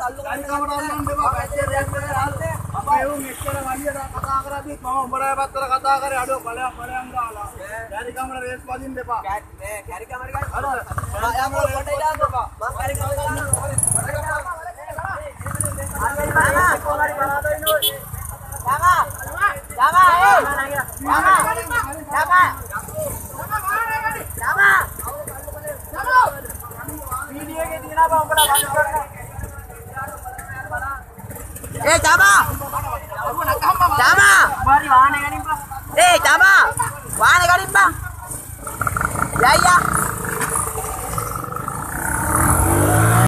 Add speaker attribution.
Speaker 1: Dari kamar orang bebas, baca dia berhalte. Apa itu mixer wali ada kata agar di mau berai bater kata agar ada paling enggak lah. Dari kamar res wali bebas. Dari kamar kan? Ada. Yang mau foto itu apa? Bang dari kamar.
Speaker 2: Ya ya.